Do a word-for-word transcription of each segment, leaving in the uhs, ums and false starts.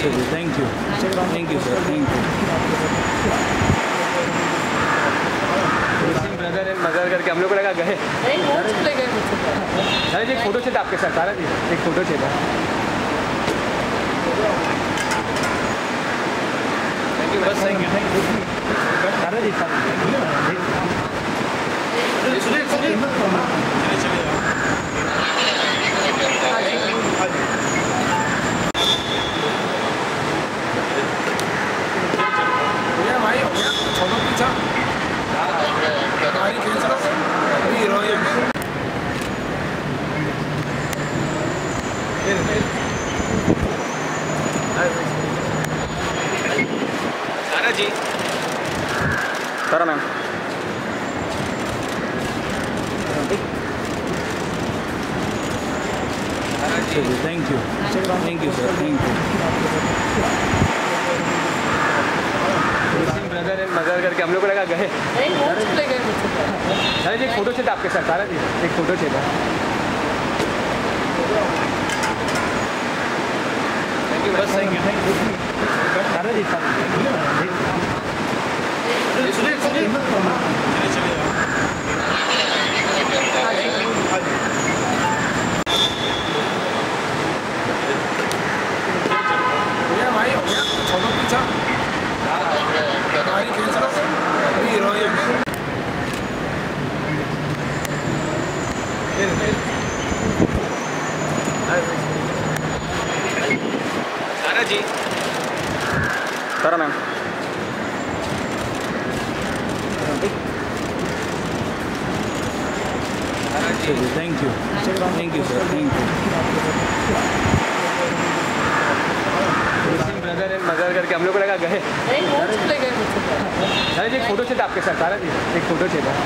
चलिए, thank you thank you sir, thank you. Brother and mother करके हम लोग को लगा गए अरे एक फोटो चाहिए आपके साथ, सारा जी एक फोटो चाहिए। थैंक यू, बस थैंक यू थैंक यू सारा ji Sara ji Sara ma'am चलिए, thank you thank you sir, thank you. Brother and mother करके हम लोग को लगा गए अरे एक फोटो चाहिए आपके साथ, सारा जी एक फोटो चाहिए। थैंक यू, बस थैंक यू थैंक यू सारा ji Sara ji Sara ma'am चलिए, thank you thank you sir, thank you. Brother and mother करके हम लोग को लगा गए अरे एक फोटो चाहिए आपके साथ, सारा जी एक फोटो चाहिए।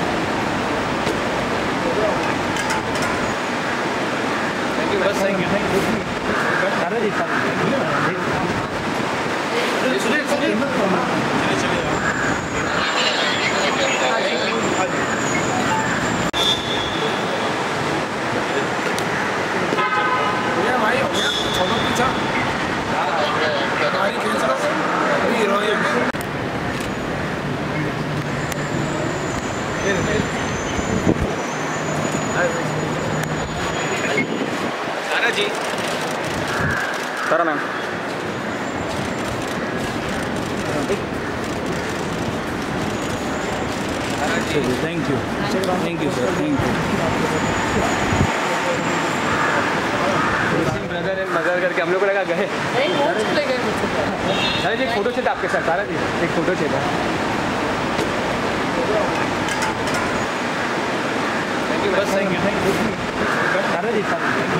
थैंक यू, बस थैंक यू थैंक यू सारा ji Sara ji Sara ma'am चलिए, thank you thank you sir, thank you. Brother and mother करके हम लोग को लगा गए अरे एक फोटो चाहिए आपके साथ, सारा जी एक फोटो चाहिए। थैंक यू, बस थैंक यू थैंक यू सारा ji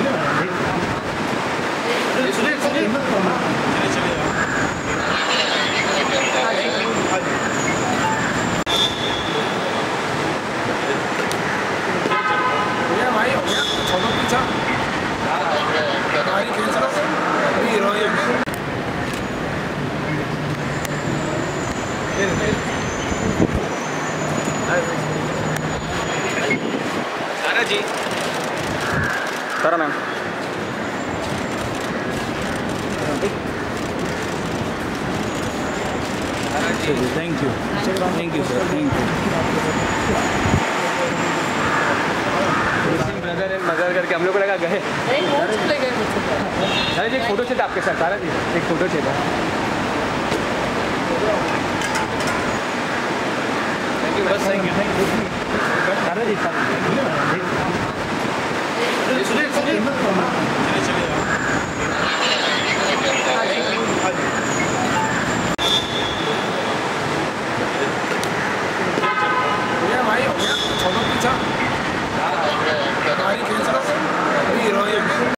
Sara ji Sara ma'am चलिए, thank you thank you sir, thank you. Brother and mother करके हम लोग को लगा गए अरे एक फोटो चाहिए आपके साथ, सारा जी एक फोटो चाहिए। थैंक यू, बस थैंक यू थैंक यू सारा जी सारा